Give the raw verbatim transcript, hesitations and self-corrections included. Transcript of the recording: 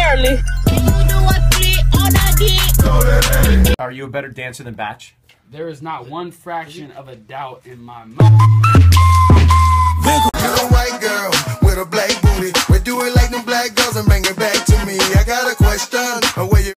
early. Are you a better dancer than Batch? There is not one fraction of a doubt in my mind. You're a white girl with a black booty. We do it like them black girls and bring it back to me. I got a question. Where you